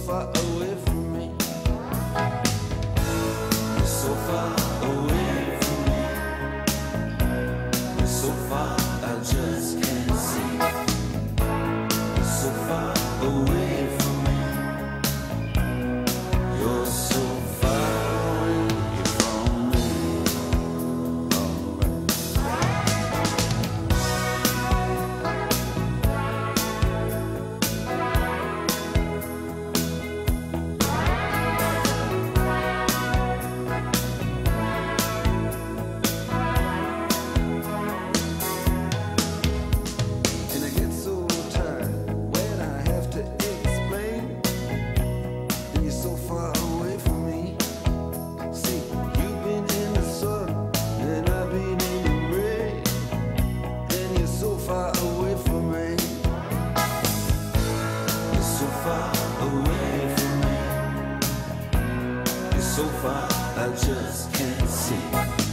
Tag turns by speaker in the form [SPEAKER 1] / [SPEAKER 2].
[SPEAKER 1] far away from me. You're so far away from me. You're so far, I just can't see. You're so far away from me. You're so far away from me. And I get so tired when I have to explain that you're so far away from me. See, you've been in the sun and I've been in the rain, and you're so far away from me. You're so far away from me. You're so far, I just can't see.